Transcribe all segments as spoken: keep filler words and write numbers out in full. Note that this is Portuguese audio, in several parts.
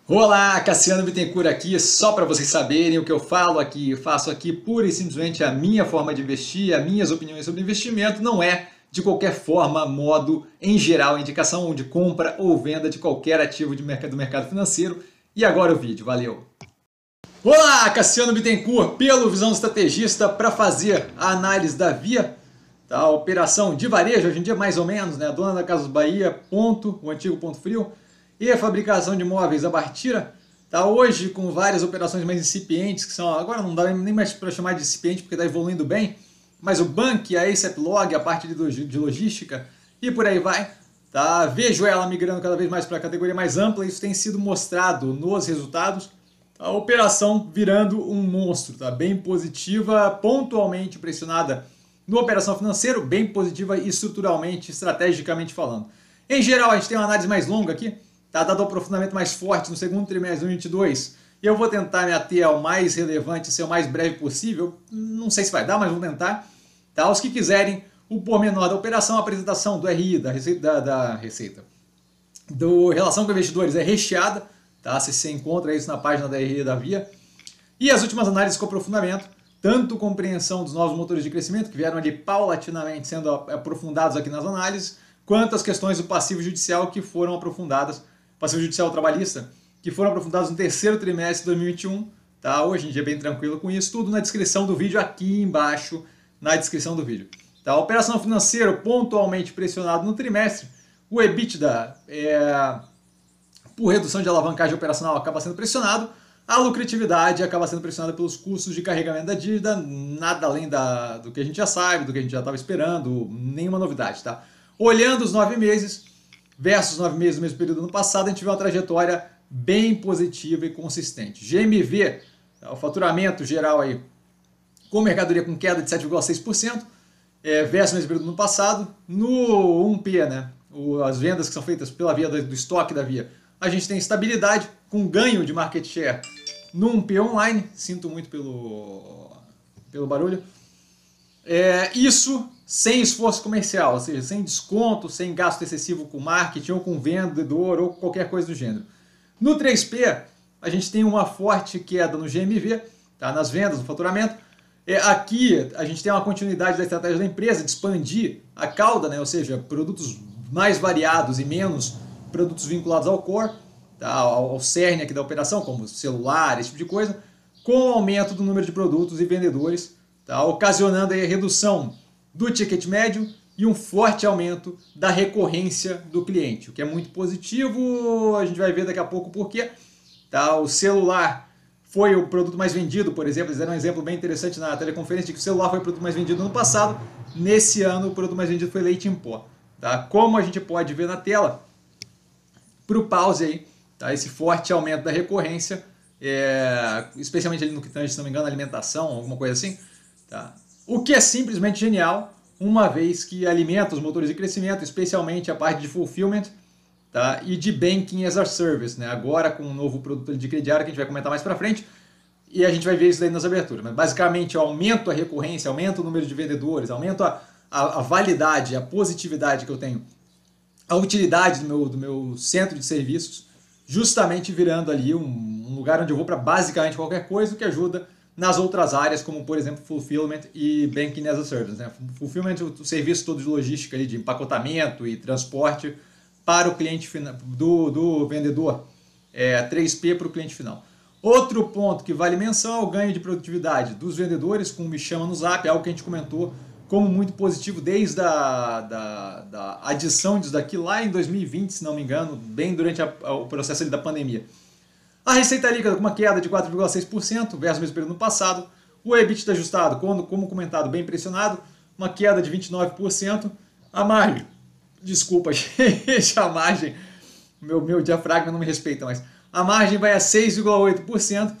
Olá, Cassiano Bittencourt aqui, só para vocês saberem o que eu falo aqui, faço aqui pura e simplesmente a minha forma de investir, as minhas opiniões sobre investimento, não é de qualquer forma, modo, em geral, indicação de compra ou venda de qualquer ativo de mercado, do mercado financeiro. E agora o vídeo, valeu! Olá, Cassiano Bittencourt, pelo Visão Estrategista, para fazer a análise da Via, tá? A operação de varejo, hoje em dia mais ou menos, né? A dona da Casas Bahia, ponto, o antigo Ponto Frio, e a fabricação de móveis, a Bartira, tá hoje com várias operações mais incipientes, que são, agora não dá nem mais para chamar de incipiente porque está evoluindo bem, mas o Bank, a ASAPlog, a parte de logística e por aí vai. Tá? Vejo ela migrando cada vez mais para a categoria mais ampla, isso tem sido mostrado nos resultados. A operação virando um monstro, tá? Bem positiva, pontualmente pressionada no operação financeiro, bem positiva e estruturalmente, estrategicamente falando. Em geral, a gente tem uma análise mais longa aqui, tá? Dado o aprofundamento mais forte no segundo trimestre de dois mil e vinte e dois, e eu vou tentar me ater ao mais relevante, ser o mais breve possível. Não sei se vai dar, mas vou tentar. Tá? Os que quiserem o pormenor da operação, a apresentação do R I, da Receita, da, da Receita, do Relação com Investidores é recheada, tá? Se você encontra isso na página da R I da Via. E as últimas análises com aprofundamento, tanto compreensão dos novos motores de crescimento, que vieram ali paulatinamente sendo aprofundados aqui nas análises, quanto as questões do passivo judicial que foram aprofundadas, passivo judicial trabalhista, que foram aprofundados no terceiro trimestre de dois mil e vinte e um, tá? Hoje em dia bem tranquilo com isso, tudo na descrição do vídeo, aqui embaixo, na descrição do vídeo. Tá? A operação financeira pontualmente pressionado no trimestre, o EBITDA, é, por redução de alavancagem operacional, acaba sendo pressionado, a lucratividade acaba sendo pressionada pelos custos de carregamento da dívida, nada além da, do que a gente já sabe, do que a gente já estava esperando, nenhuma novidade. Tá? Olhando os nove meses versus nove meses do mesmo período do ano passado, a gente vê uma trajetória bem positiva e consistente. G M V, o faturamento geral aí, com mercadoria com queda de sete vírgula seis por cento, é, versus o mesmo período do ano passado. No um P, né, o, as vendas que são feitas pela via do, do estoque da Via, a gente tem estabilidade com ganho de market share no um P online. Sinto muito pelo, pelo barulho. É, isso sem esforço comercial, ou seja, sem desconto, sem gasto excessivo com marketing ou com vendedor ou qualquer coisa do gênero. No três P, a gente tem uma forte queda no G M V, tá, nas vendas, no faturamento. É, aqui a gente tem uma continuidade da estratégia da empresa de expandir a cauda, né, ou seja, produtos mais variados e menos produtos vinculados ao core, tá, ao, ao cerne aqui da operação, como celular, esse tipo de coisa, com o aumento do número de produtos e vendedores, tá, ocasionando aí a redução do ticket médio e um forte aumento da recorrência do cliente, o que é muito positivo. A gente vai ver daqui a pouco por quê. Tá, o celular foi o produto mais vendido, por exemplo, eles deram um exemplo bem interessante na teleconferência de que o celular foi o produto mais vendido no ano passado, nesse ano o produto mais vendido foi leite em pó. Tá? Como a gente pode ver na tela, para o pause aí, tá? Esse forte aumento da recorrência, é, especialmente ali no que tange, se não me engano, alimentação, alguma coisa assim, tá? O que é simplesmente genial, uma vez que alimenta os motores de crescimento, especialmente a parte de fulfillment, tá? E de banking as a service, né? Agora com um novo produto de crediário que a gente vai comentar mais para frente, e a gente vai ver isso daí nas aberturas. Mas basicamente eu aumento a recorrência, aumento o número de vendedores, aumento a, a, a validade, a positividade que eu tenho, a utilidade do meu, do meu centro de serviços, justamente virando ali um, um lugar onde eu vou para basicamente qualquer coisa, o que ajuda nas outras áreas, como por exemplo Fulfillment e Banking as a Service. Né? Fulfillment, o serviço todo de logística, ali, de empacotamento e transporte para o cliente final, do, do vendedor, é, três P para o cliente final. Outro ponto que vale menção é o ganho de produtividade dos vendedores, com o Me Chama no Zap, algo que a gente comentou como muito positivo desde a da, da adição disso daqui lá em dois mil e vinte, se não me engano, bem durante a, a, o processo ali da pandemia. A receita líquida com uma queda de quatro vírgula seis por cento versus o mesmo período no passado. O EBITDA ajustado, como, como comentado, bem pressionado, uma queda de vinte e nove por cento. A margem, desculpa, gente, a margem, meu, meu diafragma não me respeita mais. A margem vai a seis vírgula oito por cento,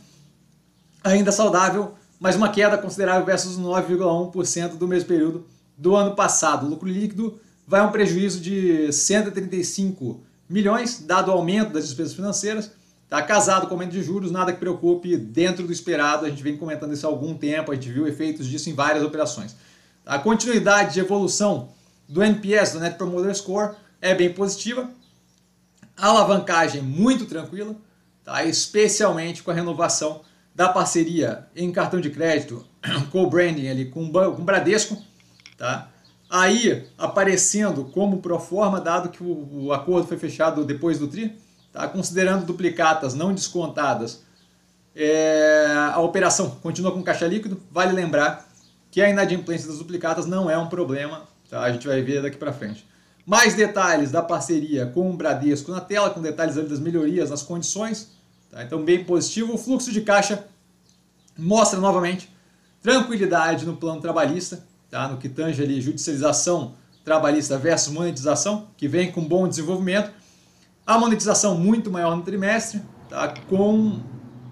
ainda saudável, mas uma queda considerável versus nove vírgula um por cento do mesmo período do ano passado. O lucro líquido vai a um prejuízo de cento e trinta e cinco milhões, dado o aumento das despesas financeiras. Tá casado com aumento de juros, nada que preocupe, dentro do esperado, a gente vem comentando isso há algum tempo, a gente viu efeitos disso em várias operações. A continuidade de evolução do N P S, do Net Promoter Score, é bem positiva, a alavancagem muito tranquila, tá? Especialmente com a renovação da parceria em cartão de crédito, co-branding ali com o Bradesco, tá? Aí aparecendo como proforma, dado que o, o acordo foi fechado depois do tri, tá? Considerando duplicatas não descontadas, é, a operação continua com caixa líquido. Vale lembrar que a inadimplência das duplicatas não é um problema, tá? A gente vai ver daqui para frente. Mais detalhes da parceria com o Bradesco na tela, com detalhes ali das melhorias nas condições, tá? Então bem positivo. O fluxo de caixa mostra novamente tranquilidade no plano trabalhista, tá? No que tange ali judicialização trabalhista versus monetização, que vem com bom desenvolvimento. A monetização muito maior no trimestre, tá? com,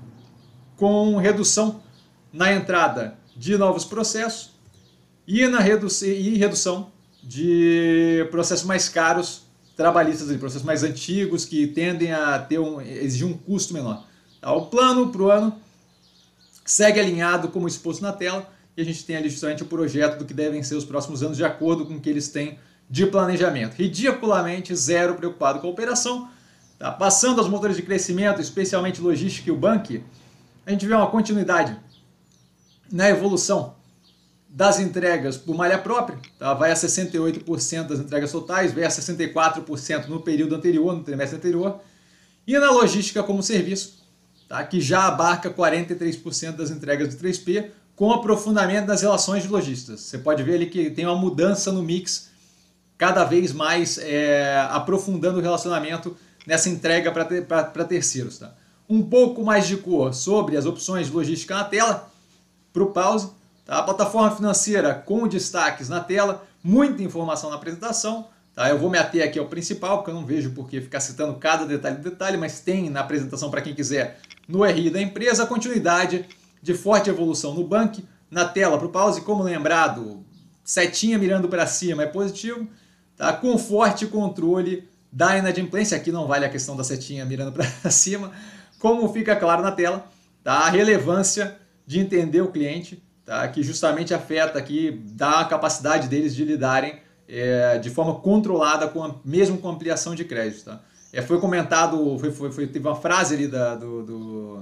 com redução na entrada de novos processos e na redu e redução de processos mais caros trabalhistas, de processos mais antigos que tendem a ter um, exigir um custo menor. Tá? O plano para o ano segue alinhado como exposto na tela, e a gente tem ali justamente o projeto do que devem ser os próximos anos de acordo com o que eles têm de planejamento. Ridiculamente zero preocupado com a operação. Tá? Passando aos motores de crescimento, especialmente logística e o banco, a gente vê uma continuidade na evolução das entregas por malha própria, tá? Vai a sessenta e oito por cento das entregas totais, veio a sessenta e quatro por cento no período anterior, no trimestre anterior, e na logística como serviço, tá? Que já abarca quarenta e três por cento das entregas do três P, com aprofundamento das relações de lojistas. Você pode ver ali que tem uma mudança no mix, cada vez mais é, aprofundando o relacionamento nessa entrega para terceiros. Tá? Um pouco mais de cor sobre as opções de logística na tela, para o pause. Tá? A plataforma financeira com destaques na tela, muita informação na apresentação. Tá? Eu vou me ater aqui ao principal, porque eu não vejo por que ficar citando cada detalhe detalhe, mas tem na apresentação para quem quiser no R I da empresa a continuidade de forte evolução no banco, na tela para o pause, como lembrado, setinha mirando para cima é positivo, tá? Com forte controle da inadimplência, aqui não vale a questão da setinha mirando para cima, como fica claro na tela, tá? A relevância de entender o cliente, tá? Que justamente afeta aqui, dá a capacidade deles de lidarem é, de forma controlada, com a, mesmo com ampliação de crédito. Tá? É, foi comentado, foi, foi, foi, teve uma frase ali da, do, do,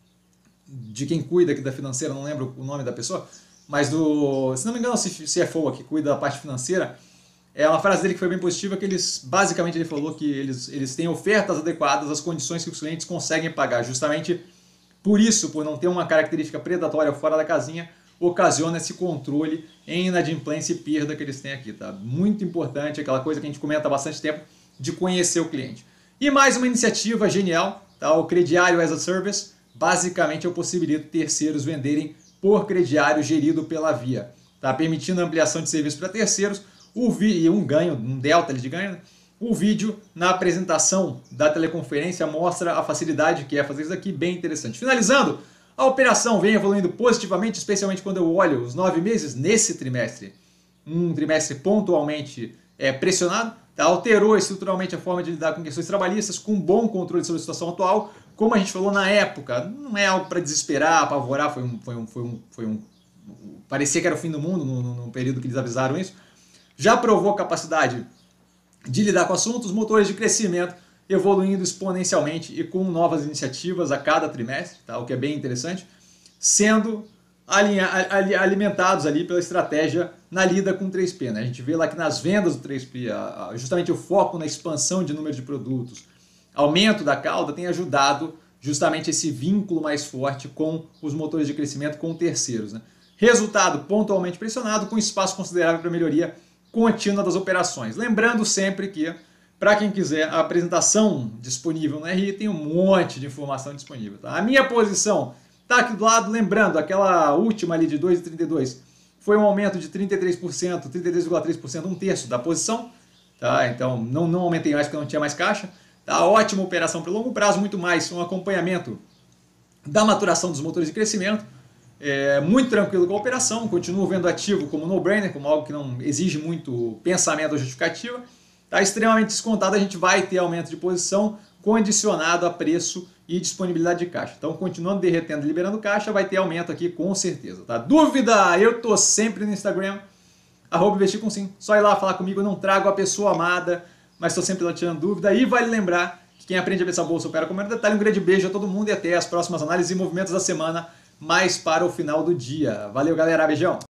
de quem cuida aqui da financeira, não lembro o nome da pessoa, mas do, se não me engano, o C F O que cuida da parte financeira, é uma frase dele que foi bem positiva, que eles, basicamente ele falou que eles, eles têm ofertas adequadas às condições que os clientes conseguem pagar, justamente por isso, por não ter uma característica predatória fora da casinha, ocasiona esse controle em inadimplência e perda que eles têm aqui. Tá? Muito importante, aquela coisa que a gente comenta há bastante tempo, de conhecer o cliente. E mais uma iniciativa genial, tá? O Crediário as a Service, basicamente eu possibilito terceiros venderem por crediário gerido pela Via, tá? Permitindo a ampliação de serviços para terceiros, o vi e um ganho, um delta de ganho. O vídeo na apresentação da teleconferência mostra a facilidade que é fazer isso aqui, bem interessante. Finalizando, a operação vem evoluindo positivamente, especialmente quando eu olho os nove meses nesse trimestre. Um trimestre pontualmente é, pressionado, tá? Alterou estruturalmente a forma de lidar com questões trabalhistas, com bom controle sobre a situação atual. Como a gente falou na época, não é algo para desesperar, apavorar, foi um, foi um, foi um, foi um, parecia que era o fim do mundo no, no, no período que eles avisaram isso. Já provou capacidade de lidar com assuntos, motores de crescimento evoluindo exponencialmente e com novas iniciativas a cada trimestre, tá? O que é bem interessante, sendo alinha, alimentados ali pela estratégia na lida com o três P. Né? A gente vê lá que nas vendas do três P, a, a, justamente o foco na expansão de número de produtos, aumento da cauda tem ajudado justamente esse vínculo mais forte com os motores de crescimento com terceiros. Né? Resultado pontualmente pressionado, com espaço considerável para melhoria contínua das operações. Lembrando sempre que, para quem quiser, a apresentação disponível no R I tem um monte de informação disponível. Tá? A minha posição está aqui do lado, lembrando, aquela última ali de dois vírgula trinta e dois foi um aumento de trinta e três por cento, trinta e três vírgula três por cento, um terço da posição. Tá? Então não, não aumentei mais porque não tinha mais caixa. Tá? Ótima operação para longo prazo, muito mais um acompanhamento da maturação dos motores de crescimento. É, muito tranquilo com a operação, continuo vendo ativo como no-brainer, como algo que não exige muito pensamento ou justificativa. Tá extremamente descontado, a gente vai ter aumento de posição condicionado a preço e disponibilidade de caixa. Então, continuando derretendo e liberando caixa, vai ter aumento aqui com certeza. Tá? Dúvida? Eu tô sempre no Instagram, arroba investir com sim. Só ir lá falar comigo, eu não trago a pessoa amada, mas estou sempre lá tirando dúvida. E vale lembrar que quem aprende a ver essa bolsa opera com o menor detalhe. Um grande beijo a todo mundo e até as próximas análises e movimentos da semana, mais para o final do dia. Valeu, galera. Beijão!